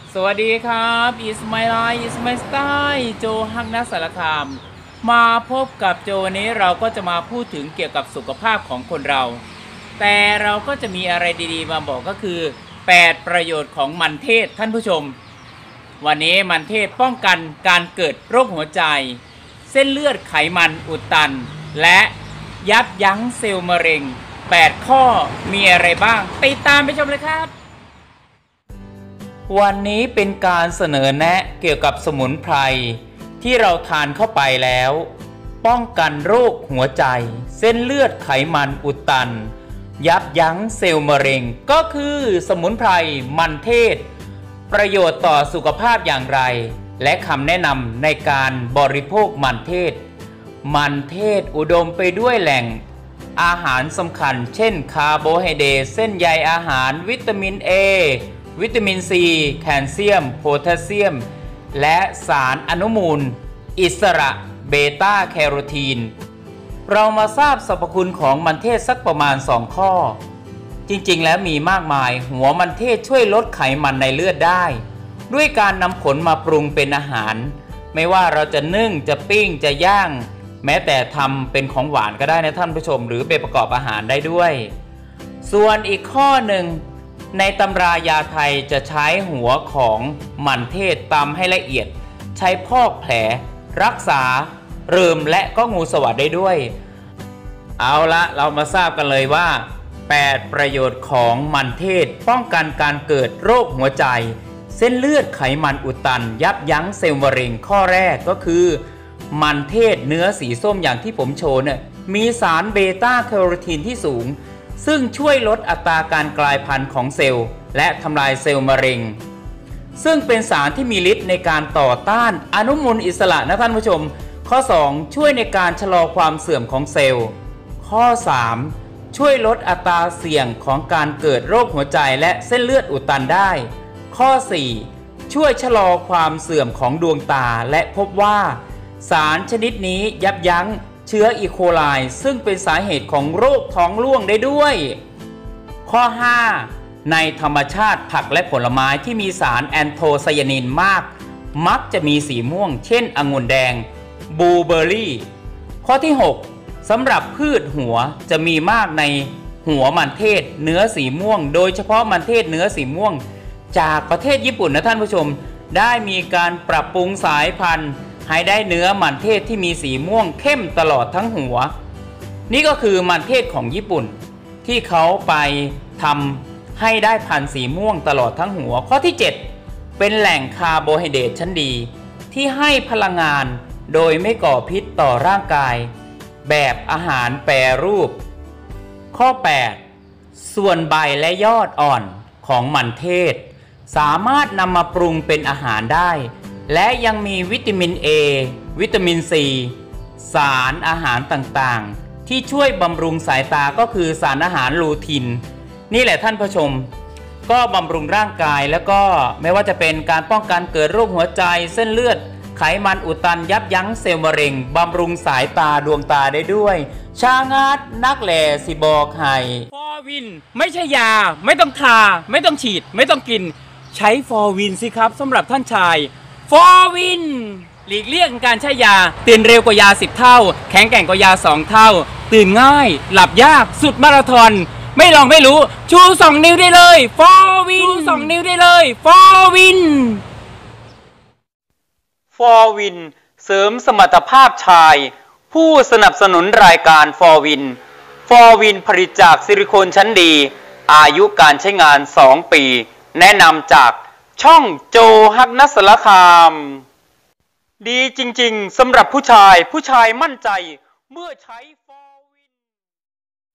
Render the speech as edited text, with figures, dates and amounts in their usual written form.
สวัสดีครับอิสมาไลอิสมาสไตล์โจฮักนัสสารคามมาพบกับโจวันนี้เราก็จะมาพูดถึงเกี่ยวกับสุขภาพของคนเราแต่เราก็จะมีอะไรดีๆมาบอกก็คือ8ประโยชน์ของมันเทศท่านผู้ชมวันนี้มันเทศป้องกันการเกิดโรคหัวใจเส้นเลือดไขมันอุดตันและยับยั้งเซลล์มะเร็ง8ข้อมีอะไรบ้างติดตามไปชมเลยครับวันนี้เป็นการเสนอแนะเกี่ยวกับสมุนไพรที่เราทานเข้าไปแล้วป้องกันโรคหัวใจเส้นเลือดไขมันอุดตันยับยั้งเซลล์มะเร็งก็คือสมุนไพรมันเทศประโยชน์ต่อสุขภาพอย่างไรและคำแนะนำในการบริโภคมันเทศมันเทศอุดมไปด้วยแหล่งอาหารสำคัญเช่นคาร์โบไฮเดรตเส้นใยอาหารวิตามิน A วิตามิน C แคลเซียมโพแทสเซียมและสารอนุมูลอิสระเบต้าแคโรทีนเรามาทราบสรรพคุณของมันเทศสักประมาณ2ข้อจริงๆแล้วมีมากมายหัวมันเทศช่วยลดไขมันในเลือดได้ด้วยการนำผลมาปรุงเป็นอาหารไม่ว่าเราจะนึ่งจะปิ้งจะย่างแม้แต่ทำเป็นของหวานก็ได้นะท่านผู้ชมหรือไปประกอบอาหารได้ด้วยส่วนอีกข้อหนึ่งในตำรายาไทยจะใช้หัวของมันเทศตำให้ละเอียดใช้พอกแผลรักษาเริมและก็งูสวัสดได้ด้วยเอาละเรามาทราบกันเลยว่า8ประโยชน์ของมันเทศป้องกันการเกิดโรคหัวใจเส้นเลือดไขมันอุดตันยับยั้งเซลล์มะเร็งข้อแรกก็คือมันเทศเนื้อสีส้มอย่างที่ผมโชว์เนี่ยมีสารเบต้าแคโรทีนที่สูงซึ่งช่วยลดอัตราการกลายพันธุ์ของเซลล์และทำลายเซลล์มะเร็งซึ่งเป็นสารที่มีฤทธิ์ในการต่อต้านอนุมูลอิสระนะท่านผู้ชมข้อ2ช่วยในการชะลอความเสื่อมของเซลล์ข้อ3ช่วยลดอัตราเสี่ยงของการเกิดโรคหัวใจและเส้นเลือดอุดตันได้ข้อ4ช่วยชะลอความเสื่อมของดวงตาและพบว่าสารชนิดนี้ยับยั้งเชื้ออีโคไลซึ่งเป็นสาเหตุของโรคท้องร่วงได้ด้วยข้อ5ในธรรมชาติผักและผลไม้ที่มีสารแอนโทไซยานินมากมักจะมีสีม่วงเช่นองุ่นแดงบลูเบอร์รี่ข้อที่6สำหรับพืชหัวจะมีมากในหัวมันเทศเนื้อสีม่วงโดยเฉพาะมันเทศเนื้อสีม่วงจากประเทศญี่ปุ่นนะท่านผู้ชมได้มีการปรับปรุงสายพันธุ์ให้ได้เนื้อมันเทศที่มีสีม่วงเข้มตลอดทั้งหัวนี่ก็คือมันเทศของญี่ปุ่นที่เขาไปทำให้ได้พันธุ์สีม่วงตลอดทั้งหัวข้อที่7เป็นแหล่งคาร์โบไฮเดรตชั้นดีที่ให้พลังงานโดยไม่ก่อพิษต่อร่างกายแบบอาหารแปรรูปข้อ8ส่วนใบและยอดอ่อนของมันเทศสามารถนำมาปรุงเป็นอาหารได้และยังมีวิตามิน A วิตามิน C สารอาหารต่างๆที่ช่วยบำรุงสายตาก็คือสารอาหารลูทินนี่แหละท่านผู้ชมก็บำรุงร่างกายแล้วก็ไม่ว่าจะเป็นการป้องกันเกิดโรคหัวใจเส้นเลือดไขมันอุดตันยับยั้งเซลล์มะเร็งบำรุงสายตาดวงตาได้ด้วยชางัดนักแหล่สิบอกให้ฟอร์วินไม่ใช่ยาไม่ต้องทาไม่ต้องฉีดไม่ต้องกินใช้ฟอร์วินสิครับสำหรับท่านชายฟอร์วินหลีกเลี่ยงการใช้ยาตื่นเร็วกว่ายา10เท่าแข็งแกร่งกว่ายา2เท่าตื่นง่ายหลับยากสุดมาราธอนไม่ลองไม่รู้ชู2นิ้วได้เลยฟอร์วินชู2นิ้วได้เลยฟอร์วินฟอร์วินเสริมสมรรถภาพชายผู้สนับสนุนรายการฟอร์วินผลิตจากซิลิโคนชั้นดีอายุการใช้งาน2ปีแนะนำจากช่องโจฮักนัสสารคามดีจริงๆสำหรับผู้ชายมั่นใจเมื่อใช้